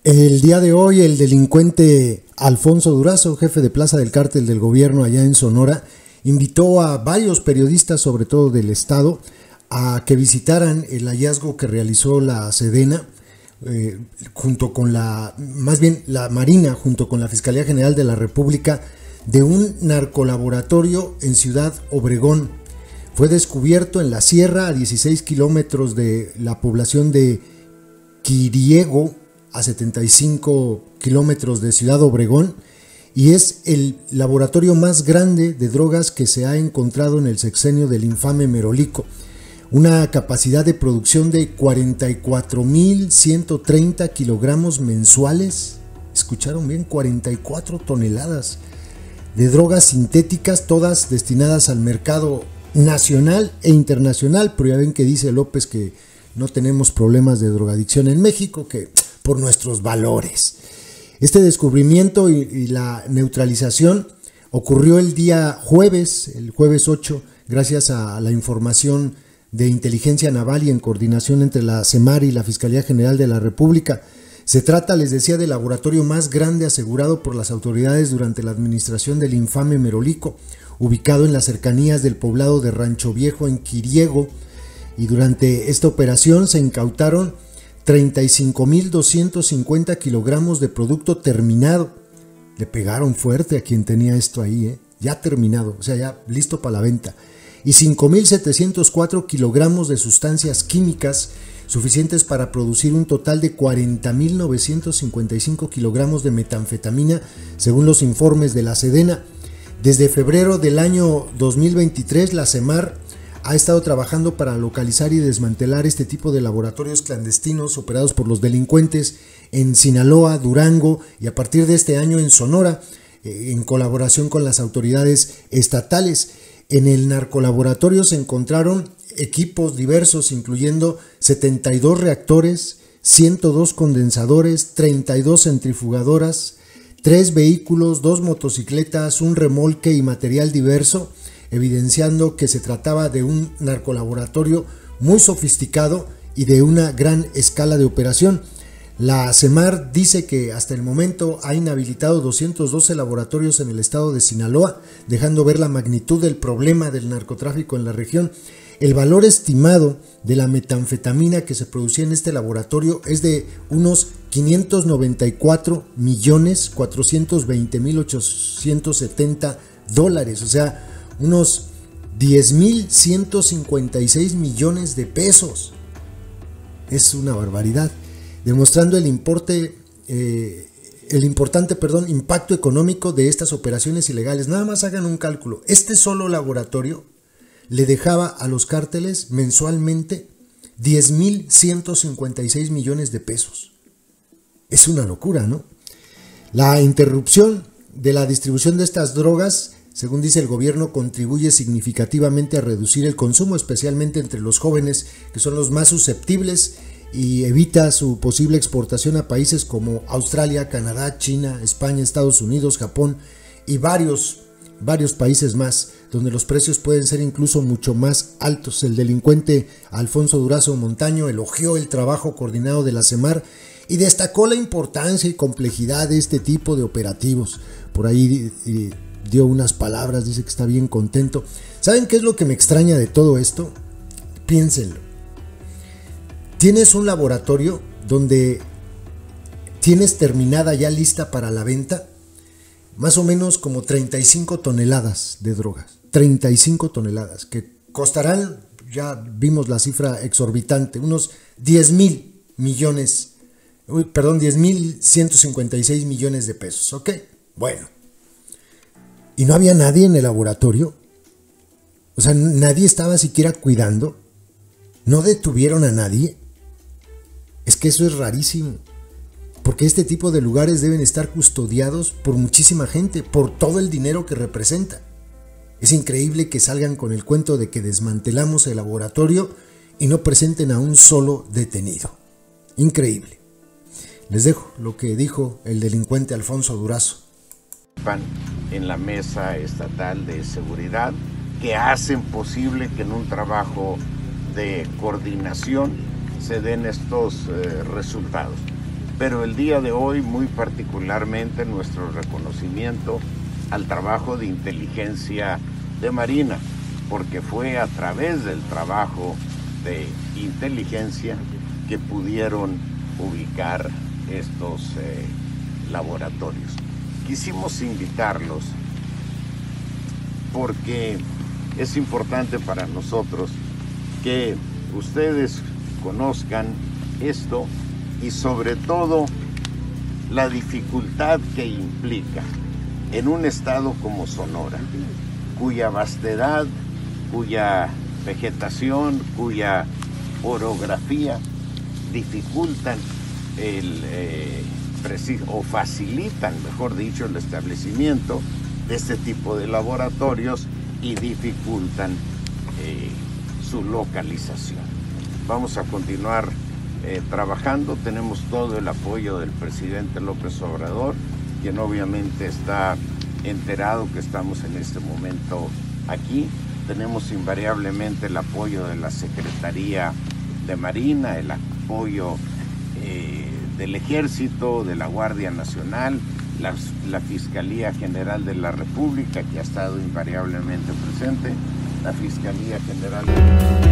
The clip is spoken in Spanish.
El día de hoy el delincuente Alfonso Durazo, jefe de plaza del cártel del gobierno allá en Sonora, invitó a varios periodistas, sobre todo del estado, a que visitaran el hallazgo que realizó la Sedena, junto con la Marina, junto con la Fiscalía General de la República, de un narcolaboratorio en Ciudad Obregón. Fue descubierto en la sierra, a 16 kilómetros de la población de Quiriego, a 75 kilómetros de Ciudad Obregón, y es el laboratorio más grande de drogas que se ha encontrado en el sexenio del infame Merolico. Una capacidad de producción de 44.130 kilogramos mensuales. Escucharon bien, 44 toneladas de drogas sintéticas, todas destinadas al mercado nacional e internacional. Pero ya ven que dice López que no tenemos problemas de drogadicción en México, que por nuestros valores. Este descubrimiento y la neutralización ocurrió el día jueves, el jueves 8, gracias a la información de inteligencia naval y en coordinación entre la SEMAR y la Fiscalía General de la República. Se trata, les decía, del laboratorio más grande asegurado por las autoridades durante la administración del infame Merolico, ubicado en las cercanías del poblado de Rancho Viejo en Quiriego, y durante esta operación se incautaron 35.250 kilogramos de producto terminado. Le pegaron fuerte a quien tenía esto ahí, ya terminado, o sea, ya listo para la venta. Y 5.704 kilogramos de sustancias químicas suficientes para producir un total de 40.955 kilogramos de metanfetamina, según los informes de la Sedena. Desde febrero del año 2023, la SEMAR ha estado trabajando para localizar y desmantelar este tipo de laboratorios clandestinos operados por los delincuentes en Sinaloa, Durango y a partir de este año en Sonora, en colaboración con las autoridades estatales. En el narcolaboratorio se encontraron equipos diversos, incluyendo 72 reactores, 102 condensadores, 32 centrifugadoras, 3 vehículos, 2 motocicletas, un remolque y material diverso, evidenciando que se trataba de un narcolaboratorio muy sofisticado y de una gran escala de operación. La SEMAR dice que hasta el momento ha inhabilitado 212 laboratorios en el estado de Sinaloa, dejando ver la magnitud del problema del narcotráfico en la región. El valor estimado de la metanfetamina que se producía en este laboratorio es de unos $594.420.870, o sea, unos 10.156 millones de pesos. Es una barbaridad, demostrando el importante impacto económico de estas operaciones ilegales. Nada más hagan un cálculo. Este solo laboratorio le dejaba a los cárteles mensualmente 10.156 millones de pesos. Es una locura, ¿no? La interrupción de la distribución de estas drogas, según dice el gobierno, contribuye significativamente a reducir el consumo, especialmente entre los jóvenes, que son los más susceptibles, y evita su posible exportación a países como Australia, Canadá, China, España, Estados Unidos, Japón y varios países más, donde los precios pueden ser incluso mucho más altos. El delincuente Alfonso Durazo Montaño elogió el trabajo coordinado de la SEMAR y destacó la importancia y complejidad de este tipo de operativos. Por ahí dio unas palabras, dice que está bien contento. ¿Saben qué es lo que me extraña de todo esto? Piénsenlo. Tienes un laboratorio donde tienes terminada ya lista para la venta más o menos como 35 toneladas de drogas. 35 toneladas que costarán, ya vimos la cifra exorbitante, unos 10.156 millones de pesos, ¿ok? Bueno. ¿Y no había nadie en el laboratorio? O sea, nadie estaba siquiera cuidando. ¿No detuvieron a nadie? Es que eso es rarísimo, porque este tipo de lugares deben estar custodiados por muchísima gente, por todo el dinero que representa. Es increíble que salgan con el cuento de que desmantelamos el laboratorio y no presenten a un solo detenido. Increíble. Les dejo lo que dijo el delincuente Alfonso Durazo. En la Mesa Estatal de Seguridad, que hacen posible que en un trabajo de coordinación se den estos resultados. pero el día de hoy muy particularmente nuestro reconocimiento al trabajo de inteligencia de Marina, porque fue a través del trabajo de inteligencia que pudieron ubicar estos laboratorios. Quisimos invitarlos porque es importante para nosotros que ustedes conozcan esto y sobre todo la dificultad que implica en un estado como Sonora, cuya vastedad, cuya vegetación, cuya orografía dificultan o facilitan, mejor dicho, el establecimiento de este tipo de laboratorios y dificultan su localización. Vamos a continuar trabajando, tenemos todo el apoyo del presidente López Obrador, quien obviamente está enterado que estamos en este momento aquí. Tenemos invariablemente el apoyo de la Secretaría de Marina, el apoyo del Ejército, de la Guardia Nacional, la Fiscalía General de la República, que ha estado invariablemente presente, la Fiscalía General de